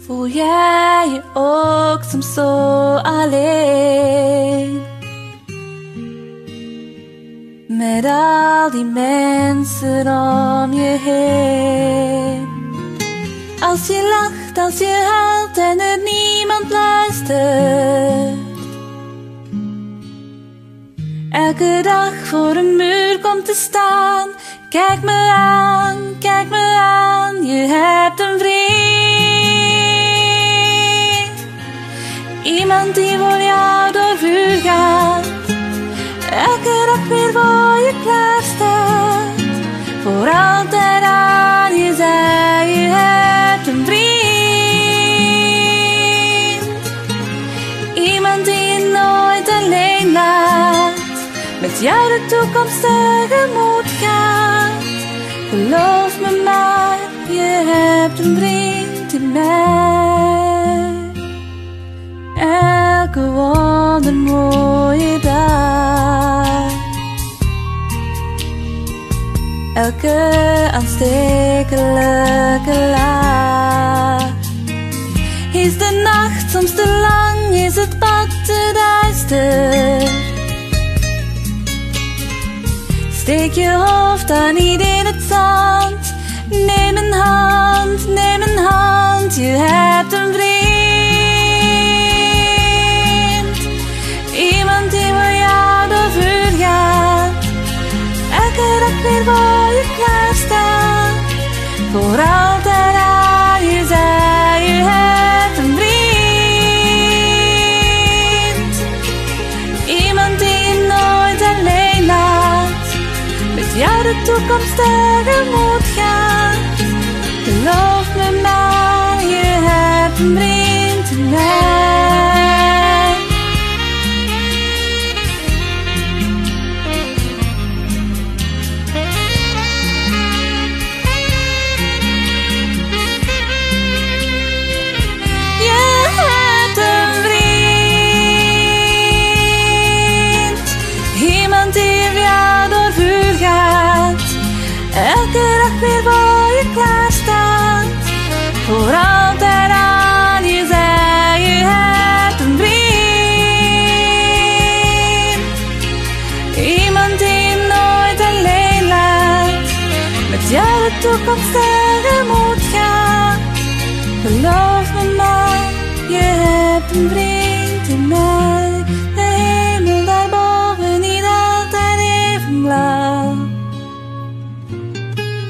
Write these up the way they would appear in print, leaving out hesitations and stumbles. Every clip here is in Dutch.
Voel jij je ook soms zo alleen? Met al die mensen om je heen. Als je lacht, als je huilt en er niemand luistert. Elke dag voor een muur komt te staan. Kijk me aan, je hebt een vriend. Iemand die voor jou door vuur gaat. Elke dag weer voor je klaar staat. Voor altijd aan je zij, je hebt een vriend. Iemand die je nooit alleen laat. Met jou de toekomst tegemoet gaat. Geloof me maar, je hebt een vriend in mij. Elke wondermooie dag. Elke aanstekelijke lach. Is de nacht soms te lang, is het pad te duister. Steek je hoofd dan niet in het zand. Neem een hand, je hebt een vriend. Iemand die voor jou door vuur gaat. Elke dag weer voor je klaar staat. Voor altijd aan je zij, je hebt een vriend. Iemand die je nooit alleen laat. Met jou de toekomst tegemoet gaat. Geloof me maar, je hebt een vriend in mij. Je hebt een vriend. Iemand die voor jou door vuur gaat. Elke dag weer voor je klaar staat. Voor altijd aan je zij, je hebt een vriend. Iemand die je nooit alleen laat. Met jou de toekomst tegemoet gaat. Geloof me maar, je hebt een vriend in mij. De hemel daarboven niet altijd even blauw.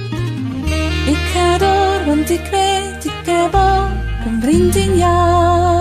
Ik ga door, want ik weet, ik heb ook een vriend in jou.